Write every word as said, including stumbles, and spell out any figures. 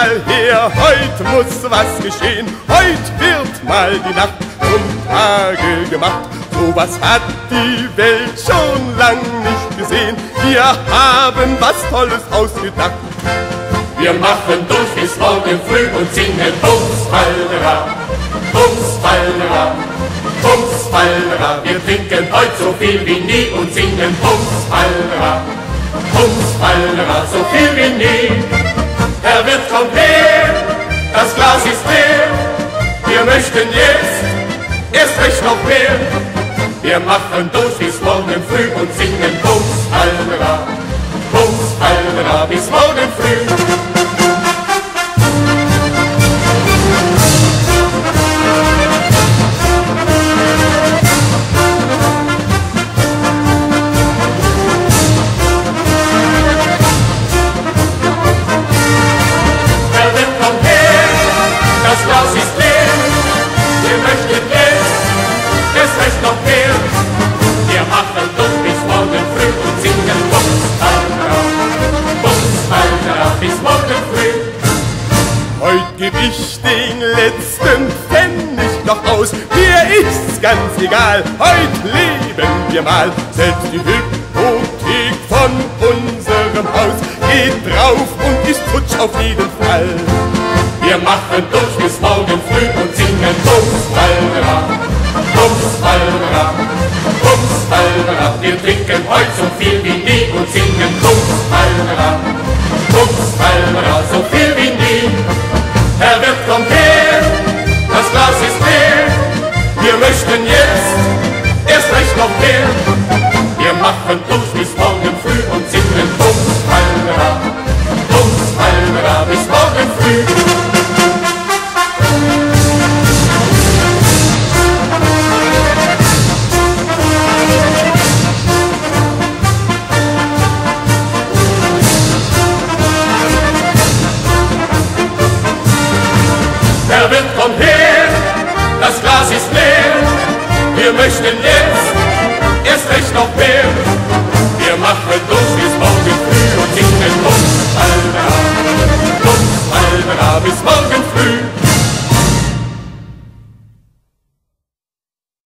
mal her, heut muss was geschehen. Heut wird mal die Nacht zum Tage gemacht. So was hat die Welt schon lang nicht gesehen. Wir haben was Tolles ausgedacht. Wir machen durch bis morgen früh und singen Bums Fallera, Bums Fallera, Bums Fallera. Wir trinken heut so viel wie nie und singen Bums Fallera, Bums Fallera, so viel wie nie. Der Wirt kommt her, das Glas ist leer. Wir möchten jetzt erst recht noch mehr. Wir machen durch bis morgen früh und singen Bums Fallera, Bums Fallera, bis morgen früh. Heut geb ich den letzten Pfennig noch aus. Mir ist's ganz egal, heut leben wir mal. Selbst die Hypothek von unserem Haus geht drauf und ist futsch auf jeden Fall. Wir machen durch bis morgen früh und singen Bums Fallera, Bums Fallera, Bums Fallera. Wir trinken heut so viel wie nie und singen Bums Fallera, Bums Fallera, so viel wie nie. Herr Wirt, kommt her, das Glas ist leer. Wir möchten jetzt erst recht noch mehr. Wir machen durch bis morgen früh und singen Bums Fallera, Bums Fallera, bis morgen früh.